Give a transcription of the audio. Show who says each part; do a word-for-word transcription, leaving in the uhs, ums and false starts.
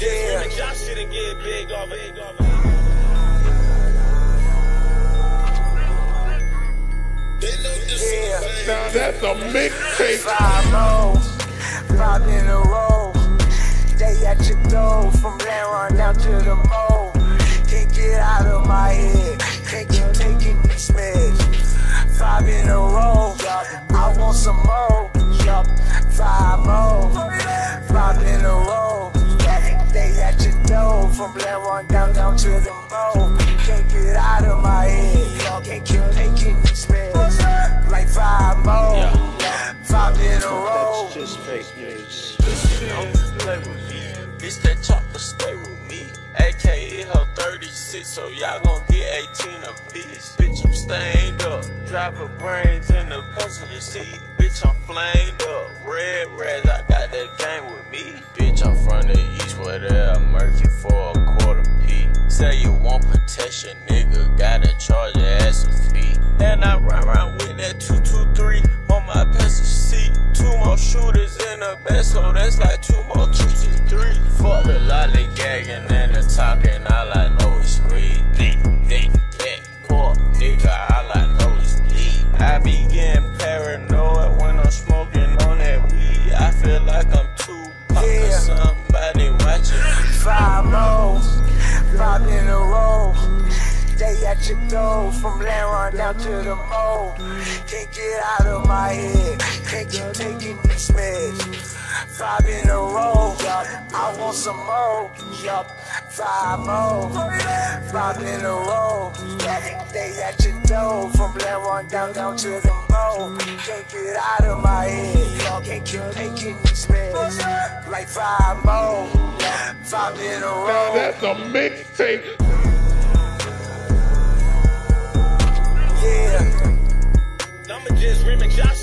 Speaker 1: just remix y'all shit and get big off it.
Speaker 2: Yeah.
Speaker 3: Now that's a mixtape.
Speaker 2: Five more, five in a row. They at your door, from Laron down to the mall. Can't get out of my head, can't keep taking these meds. Five in a row, I want some more. Five more, five in a row. They at your door, from Laron down down to the mall. Can't get out of my head, can't keep taking these meds. Like five more, yeah. Five in a row.
Speaker 1: That's just fake news. Listen, don't play with me. Bitch, that chopper stay with me. A K A her thirty-six, so y'all gon' get eighteen apiece. Bitch, I'm stained up. Driver brains in the passenger seat. Bitch, I'm flamed up. Red reds, I got that gang with me. Bitch, I'm from the east where they're murky for a quarter P. Say you want protection, nigga, gotta charge your ass a fee. And I run around with that two two three on my passenger seat. Two more shooters in the bed, so that's like two more two two three. Fuck the lollygagging and the talking, all I know is greed. Thick, thick, thick, poor nigga, all I know is bleed. I be getting paranoid when I'm smoking on that weed. I feel like I'm too pop
Speaker 2: Yeah.
Speaker 1: or somebody watching me.
Speaker 2: Five more, five in a row. They at your door, from Laron down to the mall. Can't get out of my head, can't keep taking these meds. Five in a row, I want some more. Five more, five in a row. They at your door, from Laron down down to the mall. Can't get out of my head, can't keep taking these meds. Like five more, five in a
Speaker 3: Now
Speaker 2: row.
Speaker 3: that's a mixtape.
Speaker 2: Yeah.
Speaker 1: I'ma just remix y'all